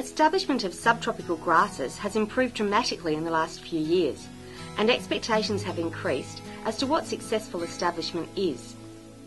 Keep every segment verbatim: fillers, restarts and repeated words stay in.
Establishment of subtropical grasses has improved dramatically in the last few years, and expectations have increased as to what successful establishment is.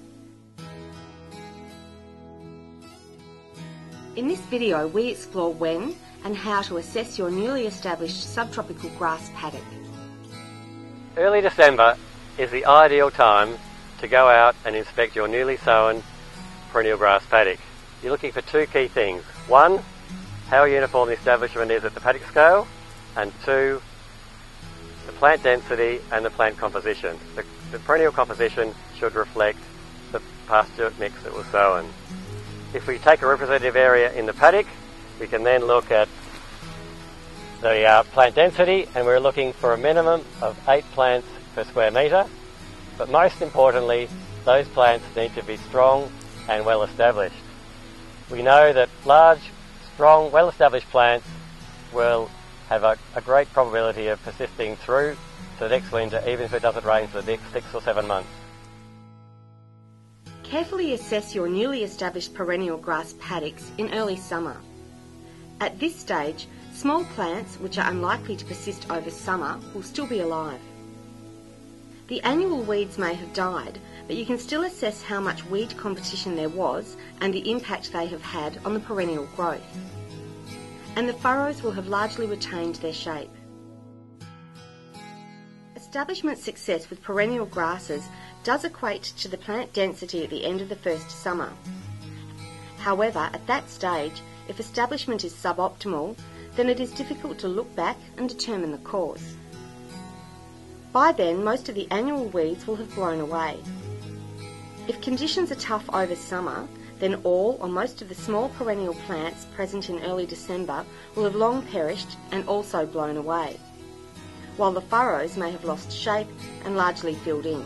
In this video, we explore when and how to assess your newly established subtropical grass paddock. Early December is the ideal time to go out and inspect your newly sown perennial grass paddock. You're looking for two key things. One, how uniform the establishment is at the paddock scale, and two, the plant density and the plant composition. The, the perennial composition should reflect the pasture mix that was sown. If we take a representative area in the paddock, we can then look at the uh, plant density, and we're looking for a minimum of eight plants per square metre. But most importantly, those plants need to be strong and well established. We know that large, strong, well established plants will have a, a great probability of persisting through to the next winter, even if it doesn't rain for the next six or seven months. Carefully assess your newly established perennial grass paddocks in early summer. At this stage, small plants, which are unlikely to persist over summer, will still be alive. The annual weeds may have died, but you can still assess how much weed competition there was and the impact they have had on the perennial growth. And the furrows will have largely retained their shape. Establishment success with perennial grasses does equate to the plant density at the end of the first summer. However, at that stage, if establishment is suboptimal, then it is difficult to look back and determine the cause. By then, most of the annual weeds will have blown away. If conditions are tough over summer, then all or most of the small perennial plants present in early December will have long perished and also blown away, while the furrows may have lost shape and largely filled in.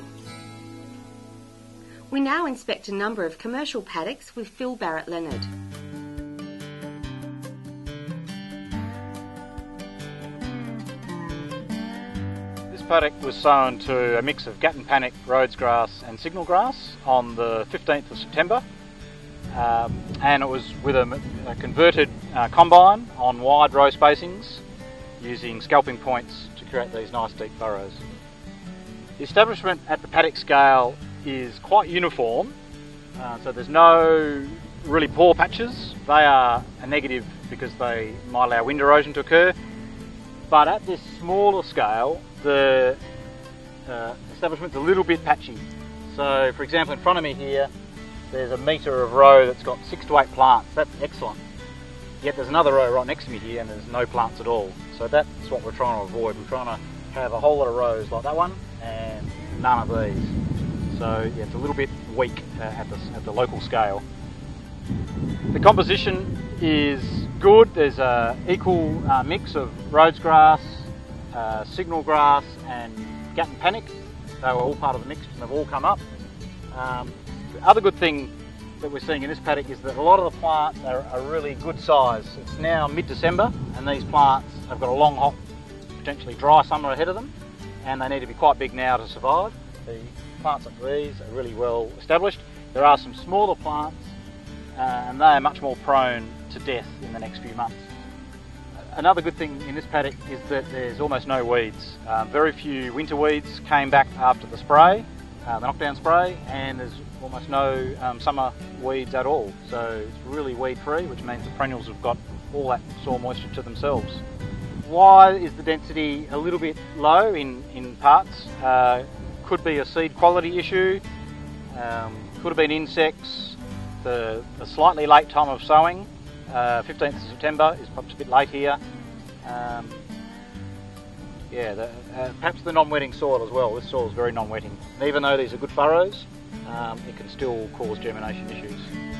We now inspect a number of commercial paddocks with Phil Barrett-Lennard. This paddock was sown to a mix of Gatton Panic, Rhodes grass and signal grass on the fifteenth of September, um, and it was with a, a converted uh, combine on wide row spacings using scalping points to create these nice deep furrows. The establishment at the paddock scale is quite uniform, uh, so there's no really poor patches. They are a negative because they might allow wind erosion to occur, but at this smaller scale the uh, establishment's a little bit patchy. So for example, in front of me here there's a metre of row that's got six to eight plants. That's excellent. Yet there's another row right next to me here and there's no plants at all. So that's what we're trying to avoid. We're trying to have a whole lot of rows like that one and none of these. So yeah, it's a little bit weak uh, at, the, at the local scale. The composition is good. There's an equal uh, mix of Rhodes grass, uh, signal grass and Gatton Panic. They were all part of the mix and they've all come up. Um, the other good thing that we're seeing in this paddock is that a lot of the plants are a really good size. It's now mid-December and these plants have got a long, hot, potentially dry summer ahead of them, and they need to be quite big now to survive. The plants like these are really well established. There are some smaller plants uh, and they are much more prone to death in the next few months. Another good thing in this paddock is that there's almost no weeds. Um, very few winter weeds came back after the spray, uh, the knockdown spray, and there's almost no um, summer weeds at all. So it's really weed free, which means the perennials have got all that soil moisture to themselves. Why is the density a little bit low in, in parts? Uh, could be a seed quality issue, um, could have been insects, the, the slightly late time of sowing. Uh, fifteenth of September is perhaps a bit late here. Um, yeah, the, uh, perhaps the non-wetting soil as well. This soil is very non-wetting. And even though these are good furrows, um, it can still cause germination issues.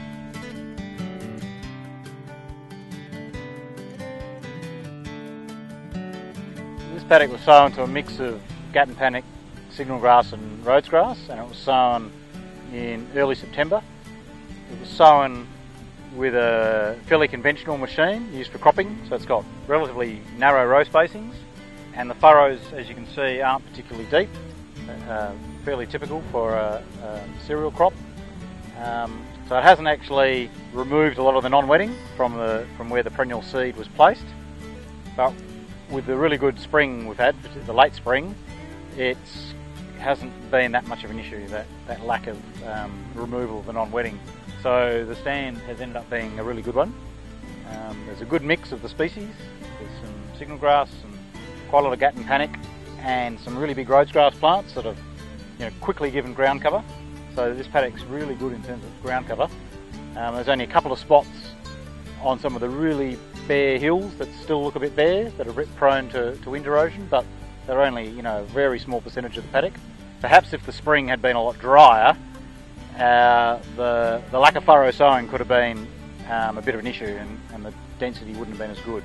This paddock was sown to a mix of Gatton Panic, signal grass and Rhodes grass, and it was sown in early September. It was sown with a fairly conventional machine used for cropping, so it's got relatively narrow row spacings, and the furrows, as you can see, aren't particularly deep, uh, fairly typical for a, a cereal crop. Um, so So it hasn't actually removed a lot of the non-wetting from the from where the perennial seed was placed. But with the really good spring we've had, the late spring, it hasn't been that much of an issue, that, that lack of um, removal of the non-wetting. So the stand has ended up being a really good one. Um, there's a good mix of the species. There's some signal grass, some quite a lot of gat and panic, and some really big Rhodes grass plants that have, you know, quickly given ground cover. So this paddock's really good in terms of ground cover. Um, there's only a couple of spots on some of the really bare hills that still look a bit bare, that are a bit prone to, to wind erosion, but they're only, you know, a very small percentage of the paddock. Perhaps if the spring had been a lot drier, uh, the, the lack of furrow sowing could have been um, a bit of an issue, and, and the density wouldn't have been as good.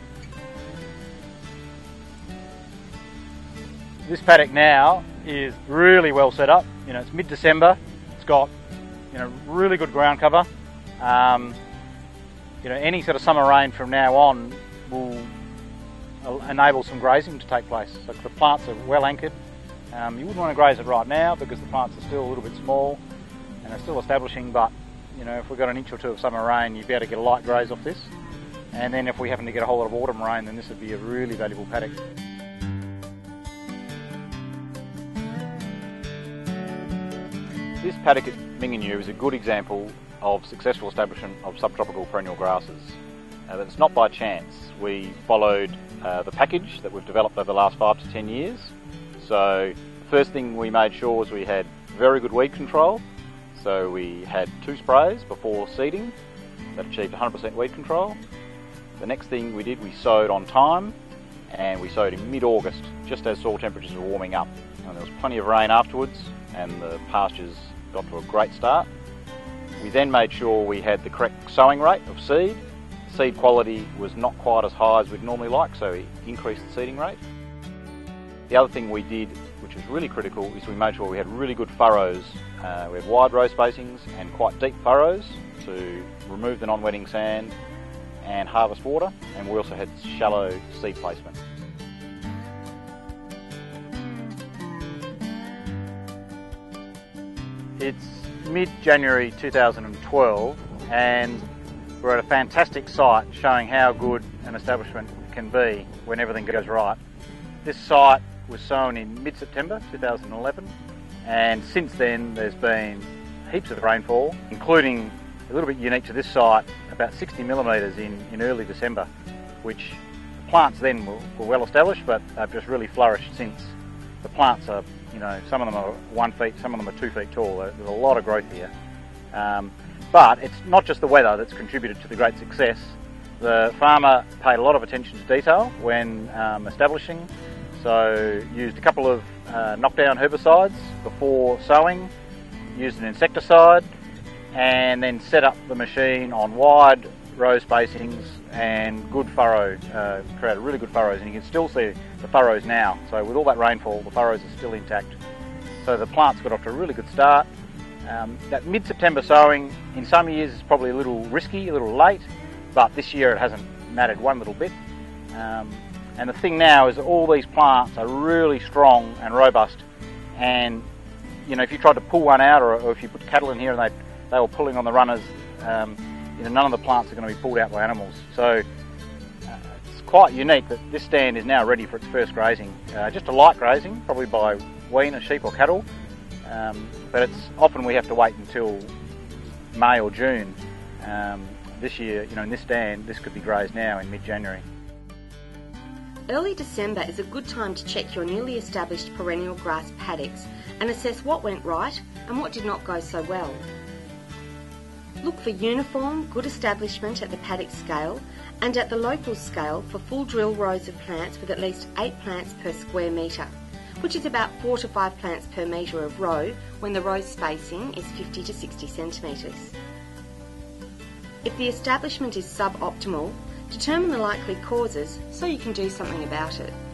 This paddock now is really well set up. You know, it's mid-December. It's got, you know, really good ground cover. Um, you know, any sort of summer rain from now on will enable some grazing to take place. So the plants are well anchored. Um, you wouldn't want to graze it right now because the plants are still a little bit small and they're still establishing, but you know, if we've got an inch or two of summer rain, you'd be able to get a light graze off this. And then if we happen to get a whole lot of autumn rain, then this would be a really valuable paddock. This paddock at Minginoo is a good example of successful establishment of subtropical perennial grasses. Uh, that's not by chance. We followed uh, the package that we've developed over the last five to ten years. So the first thing we made sure was we had very good weed control. So we had two sprays before seeding that achieved one hundred percent weed control. The next thing we did, we sowed on time, and we sowed in mid-August, just as soil temperatures were warming up. And there was plenty of rain afterwards, and the pastures got to a great start. We then made sure we had the correct sowing rate of seed. The seed quality was not quite as high as we'd normally like, so we increased the seeding rate. The other thing we did, which was really critical, is we made sure we had really good furrows. Uh, we had wide row spacings and quite deep furrows to remove the non-wetting sand and harvest water, and we also had shallow seed placement. It's mid-January two thousand twelve, and we're at a fantastic site showing how good an establishment can be when everything goes right. This site was sown in mid-September two thousand eleven, and since then there's been heaps of rainfall, including, a little bit unique to this site, about sixty millimetres in, in early December, which the plants then were, were well established, but they've just really flourished since. The plants are, you know, some of them are one feet, some of them are two feet tall. There's a lot of growth here. Um, but it's not just the weather that's contributed to the great success. The farmer paid a lot of attention to detail when um, establishing, so used a couple of uh, knockdown herbicides before sowing, used an insecticide, and then set up the machine on wide row spacings and good furrow, uh, created really good furrows, and you can still see the furrows now. So with all that rainfall, the furrows are still intact. So the plants got off to a really good start. Um, that mid-September sowing in some years is probably a little risky, a little late, but this year it hasn't mattered one little bit. Um, and the thing now is that all these plants are really strong and robust, and you know, if you tried to pull one out, or, or if you put cattle in here and they, they were pulling on the runners, um, you know, none of the plants are going to be pulled out by animals. So uh, it's quite unique that this stand is now ready for its first grazing. Uh, just a light grazing, probably by weaner, sheep or cattle, um, but it's often we have to wait until May or June. Um, this year, you know, in this stand, this could be grazed now in mid-January. Early December is a good time to check your newly established perennial grass paddocks and assess what went right and what did not go so well. Look for uniform, good establishment at the paddock scale and at the local scale for full drill rows of plants with at least eight plants per square metre, which is about four to five plants per metre of row when the row spacing is fifty to sixty centimetres. If the establishment is suboptimal, determine the likely causes so you can do something about it.